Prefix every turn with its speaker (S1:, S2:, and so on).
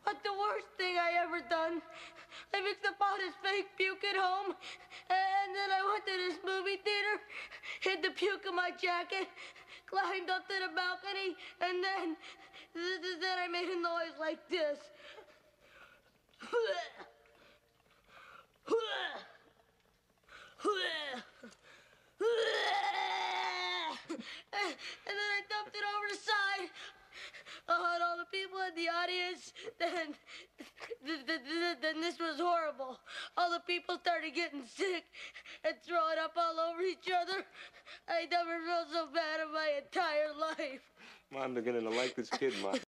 S1: But the worst thing I ever done, I mixed up all this fake puke at home, and then I went to this movie theater, hid the puke in my jacket, climbed up to the balcony, and then I made a noise like this. And then I dumped it over the side. And all the people in the audience, then this was horrible. All the people started getting sick and throwing up all over each other. I never felt so bad in my entire life.
S2: I'm beginning to like this kid, Ma.